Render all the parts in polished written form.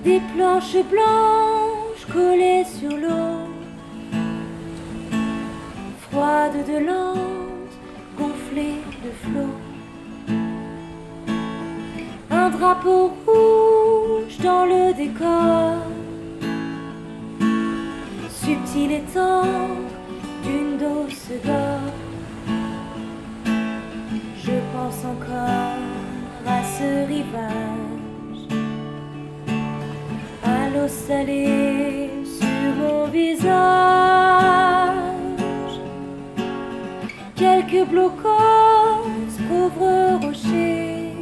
des planches blanches collées sur l'eau, froide de lente, gonflée de flots. Un drapeau rouge dans le décor, subtil et tendre d'une douce d'or. Je pense encore à ce rivage, à l'eau salée sur mon visage. Quelques blocos, pauvres rochers,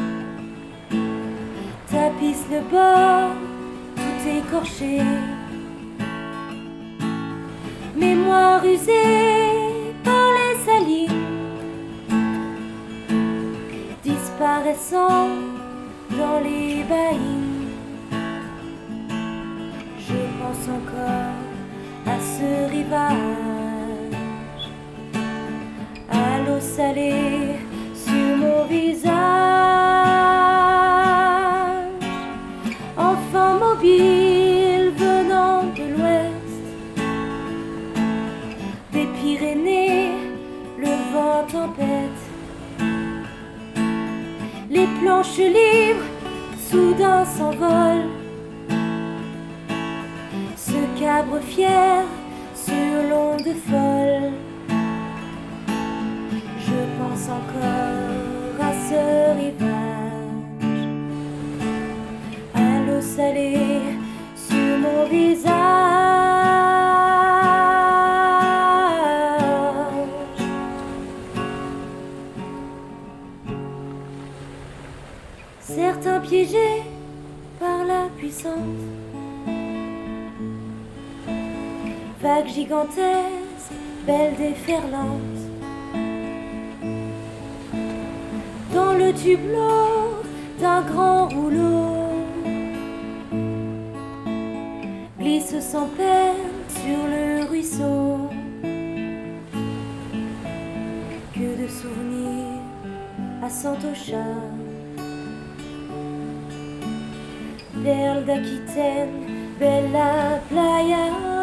tapissent le bord tout écorché. Mémoire usée par les salines, disparaissant dans les baïnes. Je pense encore à ce rivage, à l'eau salée sur mon visage. Enfant mobile venant de l'ouest, des Pyrénées, le vent tempête. Les planches libres soudain s'envolent, se cabrent fiers sur l'onde folle. Je pense encore à ce rivage, à l'eau salée sur mon visage. Certains piégés par la puissance, vague gigantesque, belle déferlante. Dans le tublot d'un grand rouleau, glisse sans peine sur le ruisseau. Que de souvenirs à Santocha, perle d'Aquitaine, bella playa.